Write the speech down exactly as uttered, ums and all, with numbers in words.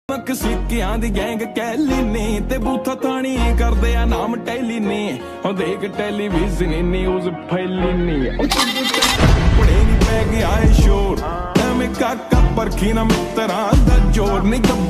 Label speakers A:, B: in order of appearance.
A: ਪੱਕ ਸਿੱਕਿਆਂ ਦੀ gang Kelly ਨੇ ਤੇ ਬੂਥਾ ਥਾਣੀ ਕਰਦੇ ਆ ਨਾਮ ਟੈਲੀ ਨੇ ਉਹ ਦੇਖ ਟੈਲੀਵਿਜ਼ਨ ਨਿਊਜ਼ ਫੈਲੀ ਨੇ ਉਹ ਕੁੜੇ ਨਹੀਂ ਪੈ ਗਿਆ ਏ ਸ਼ੋਰ ਐਵੇਂ ਕਾਕਾ ਪਰਖੀ ਨਾ ਮਿੱਤਰਾਂ ਦਾ ਜੋਰ ਨਹੀਂ